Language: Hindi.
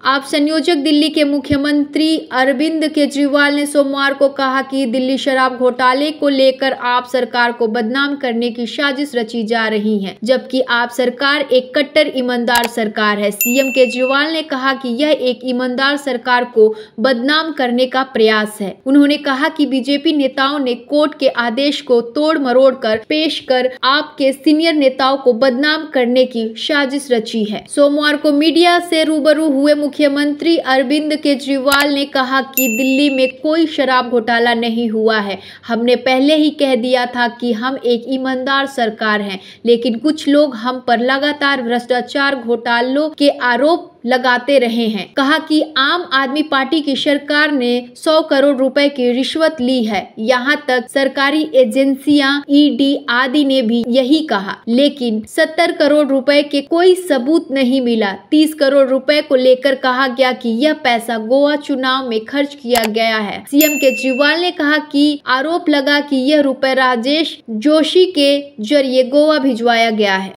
आप संयोजक दिल्ली के मुख्यमंत्री अरविंद केजरीवाल ने सोमवार को कहा कि दिल्ली शराब घोटाले को लेकर आप सरकार को बदनाम करने की साजिश रची जा रही है, जबकि आप सरकार एक कट्टर ईमानदार सरकार है। सीएम केजरीवाल ने कहा कि यह एक ईमानदार सरकार को बदनाम करने का प्रयास है। उन्होंने कहा कि बीजेपी नेताओं ने कोर्ट के आदेश को तोड़ मरोड़ कर पेश कर आपके सीनियर नेताओं को बदनाम करने की साजिश रची है। सोमवार को मीडिया से रूबरू हुए मुख्यमंत्री अरविंद केजरीवाल ने कहा कि दिल्ली में कोई शराब घोटाला नहीं हुआ है। हमने पहले ही कह दिया था कि हम एक ईमानदार सरकार हैं, लेकिन कुछ लोग हम पर लगातार भ्रष्टाचार घोटालों के आरोप लगाते रहे हैं। कहा कि आम आदमी पार्टी की सरकार ने 100 करोड़ रुपए की रिश्वत ली है। यहाँ तक सरकारी एजेंसियां, ईडी आदि ने भी यही कहा, लेकिन 70 करोड़ रुपए के कोई सबूत नहीं मिला। 30 करोड़ रुपए को लेकर कहा गया कि यह पैसा गोवा चुनाव में खर्च किया गया है। सीएम केजरीवाल ने कहा कि आरोप लगा कि यह रुपए राजेश जोशी के जरिए गोवा भिजवाया गया है।